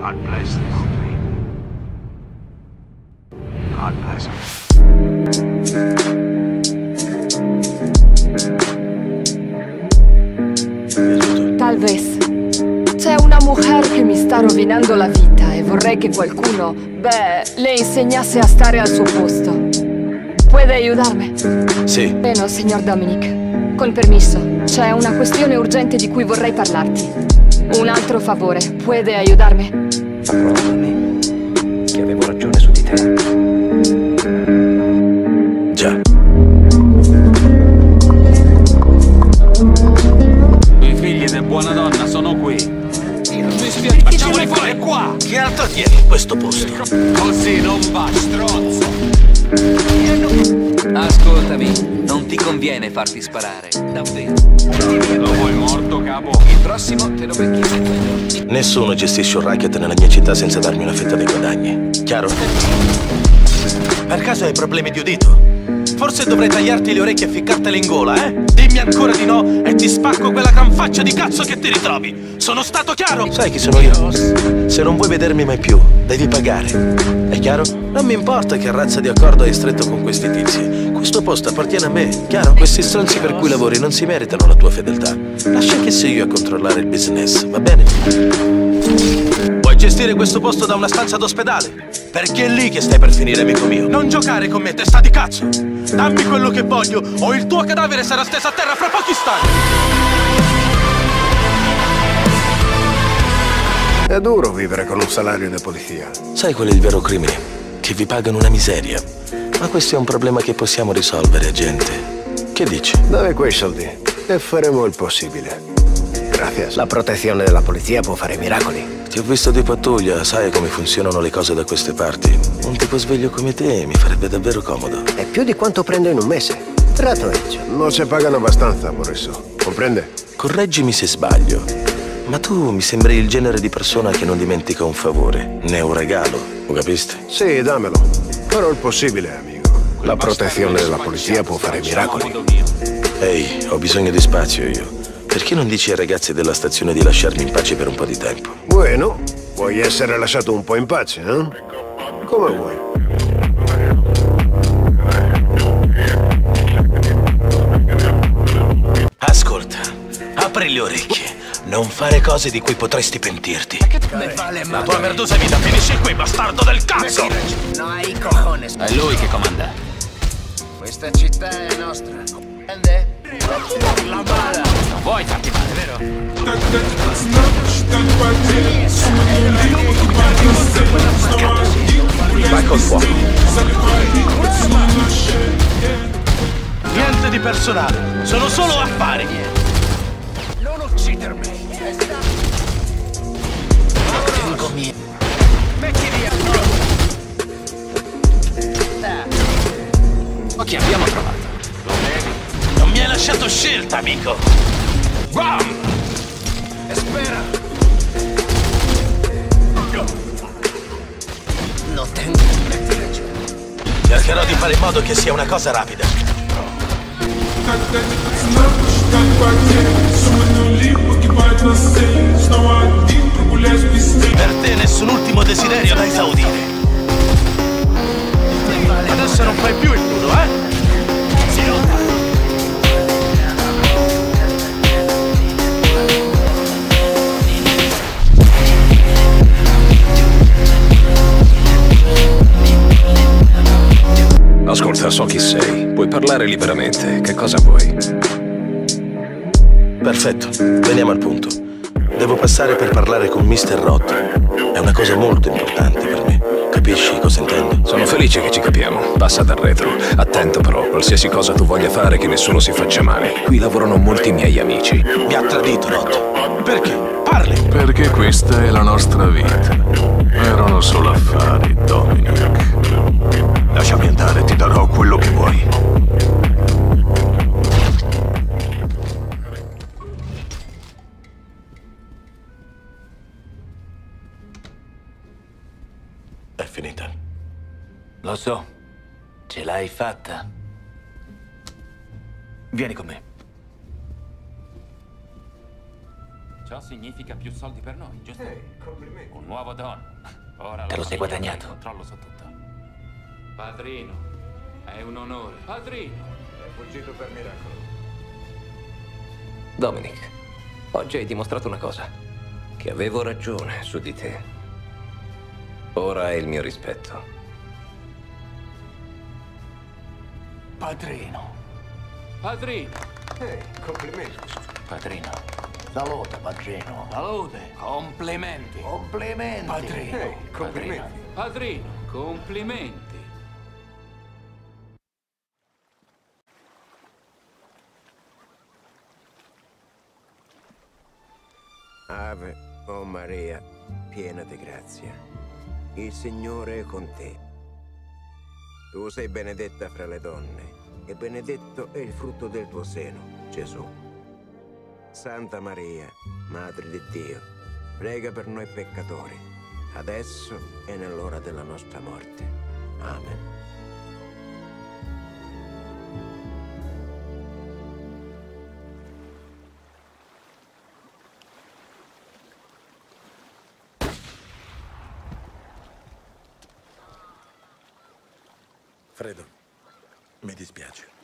God bless this dream. God bless him. Talvez. C'è una mujer che mi sta rovinando la vita e vorrei che qualcuno, le insegnasse a stare al suo posto. Puede aiutarmi? Sì. Bene, signor Dominic. Con permesso, c'è una questione urgente di cui vorrei parlarti. Un altro favore, puede aiutarmi? Perdonami, che avevo ragione su di te. Già. I figli di buona donna sono qui. Facciamoli fuori qua! Che altro tieni in questo posto? Così non va, stronzo! Ascoltami, non ti conviene farti sparare, davvero. Lo vuoi morto, capo? Il prossimo te lo becchi in 2 giorni. Nessuno gestisce un racket nella mia città senza darmi una fetta dei guadagni. Chiaro? Per caso hai problemi di udito? Forse dovrei tagliarti le orecchie e ficcartele in gola, eh? Dimmi ancora di no e ti spacco quella gran faccia di cazzo che ti ritrovi! Sono stato chiaro? Sai chi sono io? Se non vuoi vedermi mai più, devi pagare. È chiaro? Non mi importa che razza di accordo hai stretto con questi tizi. Questo posto appartiene a me, chiaro? Questi stronzi per cui lavori non si meritano la tua fedeltà. Lascia che sia io a controllare il business, va bene? Vuoi gestire questo posto da una stanza d'ospedale? Perché è lì che stai per finire, amico mio. Non giocare con me, testa di cazzo! Dammi quello che voglio o il tuo cadavere sarà steso a terra fra pochi istanti! È duro vivere con un salario di polizia. Sai qual è il vero crimine? Che vi pagano una miseria. Ma questo è un problema che possiamo risolvere, agente. Che dici? Dove quei soldi e faremo il possibile. Grazie. La protezione della polizia può fare miracoli. Ti ho visto di pattuglia, sai come funzionano le cose da queste parti. Un tipo sveglio come te mi farebbe davvero comodo. È più di quanto prendo in un mese. Trato hecho. Non si pagano abbastanza por eso. Comprende? Correggimi se sbaglio, ma tu mi sembri il genere di persona che non dimentica un favore, né un regalo, lo capiste? Sì, dammelo. Farò il possibile, amico. La protezione della polizia può fare miracoli. Ehi, ho bisogno di spazio io. Perché non dici ai ragazzi della stazione di lasciarmi in pace per un po' di tempo? Bueno, vuoi essere lasciato un po' in pace, eh? Come vuoi. Ascolta, apri le orecchie. Non fare cose di cui potresti pentirti. La tua merdosa vita finisce qui, bastardo del cazzo! No hay cojones. È lui che comanda. Questa città è nostra. Prende? La bala. Non vuoi farti male, vero? Vai col fuoco. Niente di personale, sono solo affari. Non uccidermi. Tengo mio. Metti via. Ma chi abbiamo trovato? Non mi hai lasciato scelta, amico. Bam! Espera. No tengo. Cercherò di fare in modo che sia una cosa rapida. Per te nessun ultimo desiderio da esaudire. Adesso non fai più il duro, eh? Si nota. Ascolta, so chi sei. Puoi parlare liberamente. Che cosa vuoi? Perfetto, veniamo al punto. Devo passare per parlare con Mr. Roth. È una cosa molto importante per me. Capisci cosa intendo? Sono felice che ci capiamo. Passa dal retro. Attento però, qualsiasi cosa tu voglia fare, che nessuno si faccia male. Qui lavorano molti miei amici. Mi ha tradito, Roth. Perché? Parli! Perché questa è la nostra vita. Erano solo affari, Dominic. Lasciami andare, ti darò quello che vuoi. È finita. Lo so. Ce l'hai fatta. Vieni con me. Ciò significa più soldi per noi, giusto? complimenti. Un nuovo don. Ora Te lo sei guadagnato. Il controllo su tutto. Padrino, è un onore. Padrino. È fuggito per miracolo. Dominic, oggi hai dimostrato una cosa. Che avevo ragione su di te. Ora hai il mio rispetto. Padrino. Padrino. Complimenti. Padrino. Salute, padrino. Salute. Complimenti. Complimenti. Padrino. Complimenti. Padrino. Complimenti. Ave, o Maria, piena di grazia. Il Signore è con te. Tu sei benedetta fra le donne, e benedetto è il frutto del tuo seno, Gesù. Santa Maria, Madre di Dio, prega per noi peccatori, adesso e nell'ora della nostra morte. Amen. Fredo, mi dispiace.